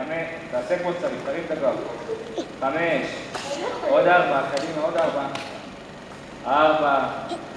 תעשה כמו שצריך, תרים את הגב. 5, עוד 4, קדימה, עוד 4. 4.